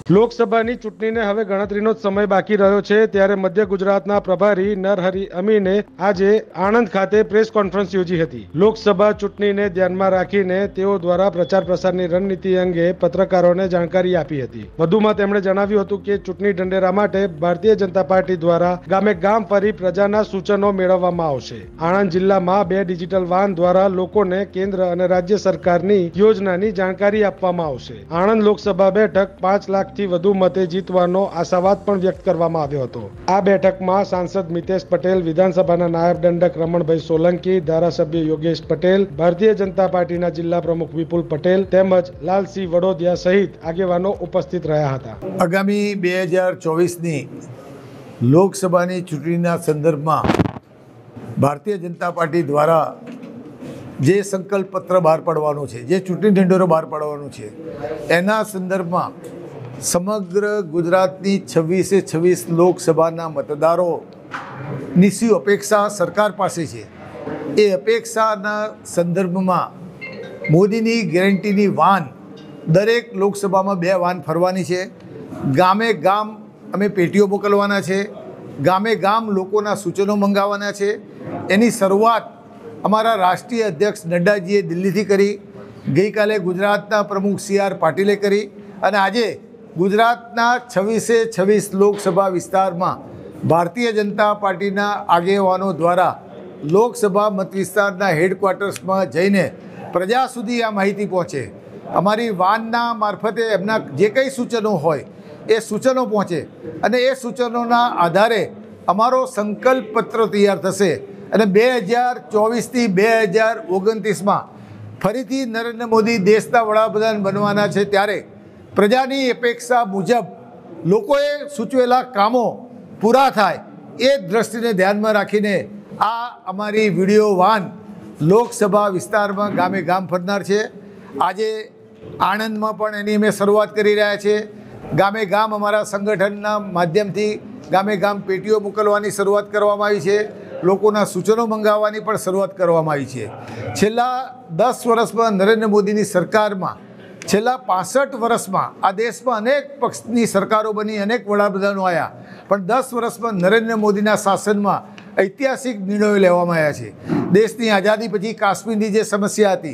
લોકસભાની ચૂંટણીને હવે ગણતરીનો જ સમય બાકી રહ્યો છે, ત્યારે મધ્ય ગુજરાતના પ્રભારી નરહરી અમીને આજે આણંદ ખાતે પ્રેસ કોન્ફરન્સ યોજી હતી. લોકસભા ચૂંટણીને ધ્યાનમાં રાખીને તેઓ દ્વારા પ્રચાર પ્રસારની રણનીતિ અંગે પત્રકારોને જાણકારી આપી હતી. વધુમાં તેમણે જણાવ્યું હતું કે ચૂંટણી ઢંઢેરા માટે ભારતીય જનતા પાર્ટી દ્વારા ગામે ગામ ફરી પ્રજાના સૂચનો મેળવવામાં આવશે. આણંદ જિલ્લામાં 2 ડિજિટલ વાહન દ્વારા લોકોને કેન્દ્ર અને રાજ્ય સરકારની યોજનાની જાણકારી આપવામાં આવશે. આણંદ લોકસભા બેઠક 5 લાખથી વધુ મતે જીતવાનો આશાવાદ પણ વ્યક્ત કરવામાં આવ્યો હતો. આ બેઠકમાં સાંસદ મિતેશ પટેલ, વિધાનસભાના નાયબ દંડક રમણભાઈ સોલંકી, ધારાસભ્ય યોગેશ પટેલ, ભારતીય જનતા પાર્ટીના જિલ્લા પ્રમુખ વિપુલ પટેલ તેમજ લાલસિંહ વડોદિયા સહિત આગેવાનો ઉપસ્થિત રહ્યા હતા. આગામી 2024ની લોકસભાની ચૂંટણીના સંદર્ભમાં ભારતીય જનતા પાર્ટી દ્વારા જે સંકલ્પ પત્ર બહાર પાડવાનું છે, જે ચૂંટણી ઢંઢેરો બહાર પાડવાનું છે, એના સંદર્ભમાં સમગ્ર ગુજરાતની 26 લોકસભાના મતદારોની શું અપેક્ષા સરકાર પાસે છે, એ અપેક્ષાના સંદર્ભમાં મોદીની ગેરંટીની વાન દરેક લોકસભામાં 2 વાન ફરવાની છે. ગામે ગામ અમે પેટીઓ મોકલવાના છે, ગામે ગામ લોકોના સૂચનો મંગાવવાના છે. એની શરૂઆત અમારા રાષ્ટ્રીય અધ્યક્ષ નડ્ડાજીએ દિલ્હીથી કરી, ગઈકાલે ગુજરાતના પ્રમુખ CR પાટીલે કરી અને આજે ગુજરાતના 26 લોકસભા વિસ્તારમાં ભારતીય જનતા પાર્ટીના આગેવાનો દ્વારા લોકસભા મત વિસ્તારના હેડક્વાર્ટર્સમાં જઈને પ્રજા સુધી આ માહિતી પહોંચે, અમારી વાનના મારફતે એમના જે કંઈ સૂચનો હોય એ સૂચનો પહોંચે અને એ સૂચનોના આધારે અમારો સંકલ્પ પત્ર તૈયાર થશે અને 2024થી 2029માં ફરીથી નરેન્દ્ર મોદી દેશના વડાપ્રધાન બનવાના છે. ત્યારે પ્રજાની અપેક્ષા મુજબ લોકોએ સૂચવેલા કામો પૂરા થાય એ દ્રષ્ટિને ધ્યાનમાં રાખીને આ અમારી વિડીયો વાન લોકસભા વિસ્તારમાં ગામે ગામ ફરનાર છે. આજે આણંદમાં પણ એની અમે શરૂઆત કરી રહ્યા છીએ. ગામે ગામ અમારા સંગઠનના માધ્યમથી ગામે ગામ પેટીઓ મોકલવાની શરૂઆત કરવામાં આવી છે. લોકોના સૂચનો મંગાવવાની પણ શરૂઆત કરવામાં આવી છે. છેલ્લા 10 વર્ષમાં નરેન્દ્ર મોદીની સરકારમાં, છેલ્લા 65 વર્ષમાં આ દેશમાં અનેક પક્ષની સરકારો બની, અનેક વડાપ્રધાનો આવ્યા, પણ 10 વર્ષમાં નરેન્દ્ર મોદીના શાસનમાં ઐતિહાસિક નિર્ણયો લેવામાં આવ્યા છે. દેશની આઝાદી પછી કાશ્મીરની જે સમસ્યા હતી,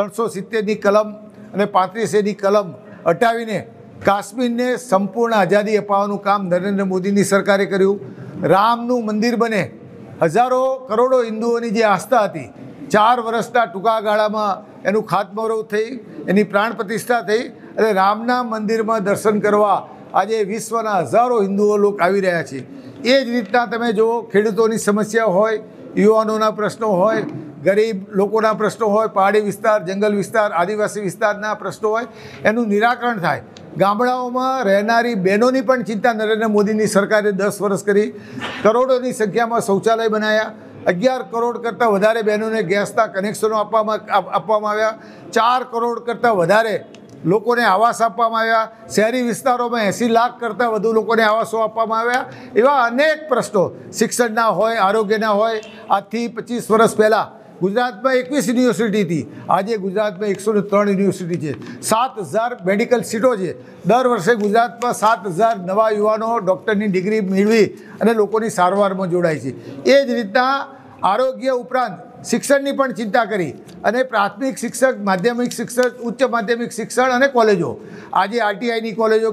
370ની કલમ અને 35Aની કલમ હટાવીને કાશ્મીરને સંપૂર્ણ આઝાદી અપાવવાનું કામ નરેન્દ્ર મોદીની સરકારે કર્યું. રામનું મંદિર બને, હજારો કરોડો હિન્દુઓની જે આસ્થા હતી, 4 વર્ષના ટૂંકા ગાળામાં એનું ખાતમુહૂર્ત થઈ, એની પ્રાણ પ્રતિષ્ઠા થઈ અને રામના મંદિરમાં દર્શન કરવા આજે વિશ્વના હજારો હિન્દુઓ લોકો આવી રહ્યા છે. એ જ રીતના તમે જુઓ, ખેડૂતોની સમસ્યા હોય, યુવાનોના પ્રશ્નો હોય, ગરીબ લોકોના પ્રશ્નો હોય, પહાડી વિસ્તાર, જંગલ વિસ્તાર, આદિવાસી વિસ્તારના પ્રશ્નો હોય, એનું નિરાકરણ થાય. ગામડાઓમાં રહેનારી બહેનોની પણ ચિંતા નરેન્દ્ર મોદીની સરકારે 10 વર્ષ કરી. કરોડોની સંખ્યામાં શૌચાલય બનાવ્યા, 11 કરોડ કરતાં વધારે બહેનોને ગેસના કનેક્શનો આપવામાં આવ્યા, 4 કરોડ કરતાં વધારે લોકોને આવાસ આપવામાં આવ્યા, શહેરી વિસ્તારોમાં 80 લાખ કરતાં વધુ લોકોને આવાસો આપવામાં આવ્યા. એવા અનેક પ્રશ્નો શિક્ષણના હોય, આરોગ્યના હોય. આજથી 25 વર્ષ પહેલાં ગુજરાતમાં 21 યુનિવર્સિટી હતી, આજે ગુજરાતમાં 103 યુનિવર્સિટી છે, 7000 મેડિકલ સીટો છે. દર વર્ષે ગુજરાતમાં 7000 નવા યુવાનો ડૉક્ટરની ડિગ્રી મેળવી અને લોકોની સારવારમાં જોડાય છે. એ જ રીતના આરોગ્ય ઉપરાંત શિક્ષણની પણ ચિંતા કરી અને પ્રાથમિક શિક્ષક, માધ્યમિક શિક્ષક, ઉચ્ચ માધ્યમિક શિક્ષણ અને કોલેજો, આજે RTIની કોલેજો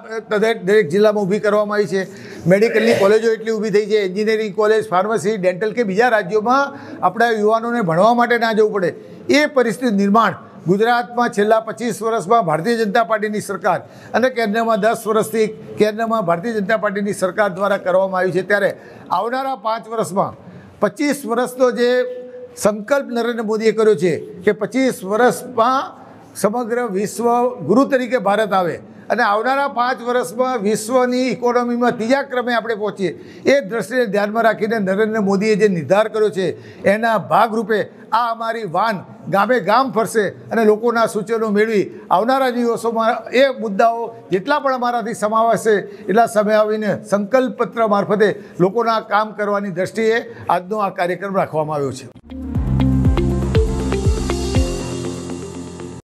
દરેક જિલ્લામાં ઊભી કરવામાં આવી છે. મેડિકલની કોલેજો એટલી ઊભી થઈ છે, એન્જિનિયરિંગ કોલેજ, ફાર્મસી, ડેન્ટલ કે બીજા રાજ્યોમાં આપણા યુવાનોને ભણવા માટે ના જવું પડે, એ પરિસ્થિતિ નિર્માણ ગુજરાતમાં છેલ્લા 25 વર્ષમાં ભારતીય જનતા પાર્ટીની સરકાર અને કેન્દ્રમાં 10 વર્ષથી કેન્દ્રમાં ભારતીય જનતા પાર્ટીની સરકાર દ્વારા કરવામાં આવ્યું છે. ત્યારે આવનારા 5 વર્ષમાં 25 વર્ષનો જે સંકલ્પ નરેન્દ્ર મોદીએ કર્યો છે કે 25 વર્ષમાં સમગ્ર વિશ્વ ગુરુ તરીકે ભારત આવે અને આવનારા 5 વર્ષમાં વિશ્વની ઇકોનોમીમાં 3જા ક્રમે આપણે પહોંચીએ, એ દ્રષ્ટિને ધ્યાનમાં રાખીને નરેન્દ્ર મોદીએ જે નિર્ધાર કર્યો છે એના ભાગરૂપે આ અમારી વાન ગામે ગામ ફરશે અને લોકોના સૂચનો મેળવી આવનારા દિવસોમાં એ મુદ્દાઓ જેટલા પણ અમારાથી સમાવેશ છે એટલા સમાવીને સંકલ્પ પત્ર મારફતે લોકોના કામ કરવાની દ્રષ્ટિએ આજનો આ કાર્યક્રમ રાખવામાં આવ્યો છે.